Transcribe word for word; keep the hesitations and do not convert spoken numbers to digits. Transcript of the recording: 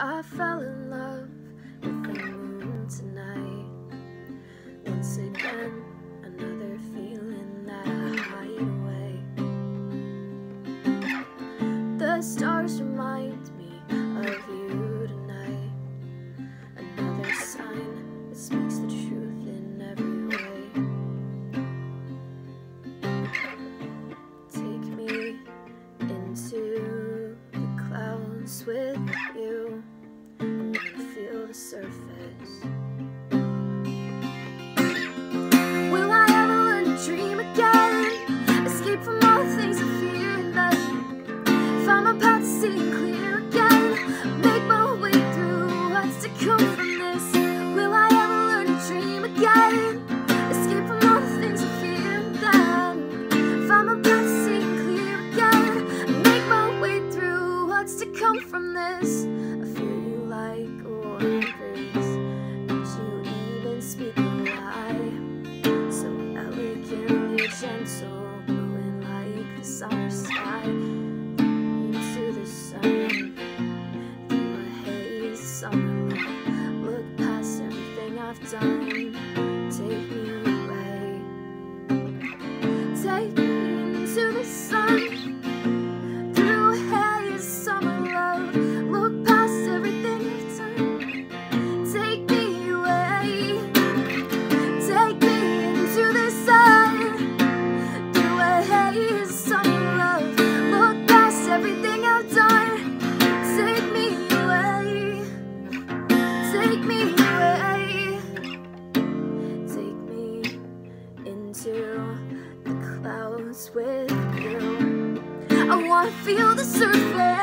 I fell in love with the moon tonight. Once again, another feeling that I hide away. The stars remind me of you tonight. Another sign that speaks the truth in every way. Take me into the clouds with you. Feel the surface. Will I ever learn to dream again? Escape from all the things I fear and then find my path to seeing clear again. Make my way through what's to come from this. Will I ever learn to dream again? Escape from all the things I fear and then find my path to seeing clear again. Make my way through what's to come from this. I feel you like a warm breeze. Did you even speak a lie? So elegantly gentle, blowing like the summer sky. Into the sun, through a haze summer light. Look past everything I've done. Take me away. Take me into the sun, through a haze summer love. Look past everything I've done. Take me away. Take me into the sun, through a haze summer love. Look past everything I've done. Take me away. Take me away. Take me into the clouds with you. I wanna feel the surface.